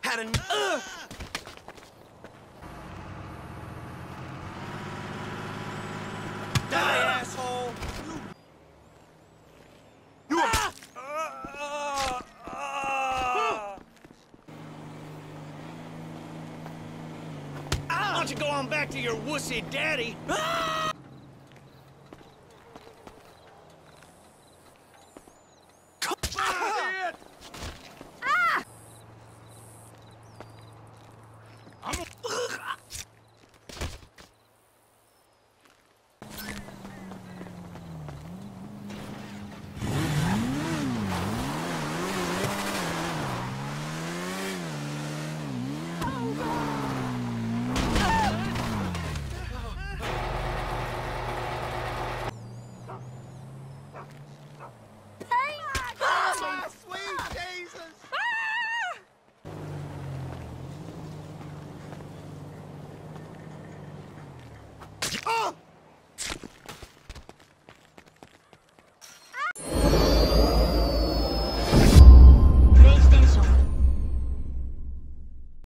Had an Die, asshole! You Why don't you go on back to your wussy daddy? Oh!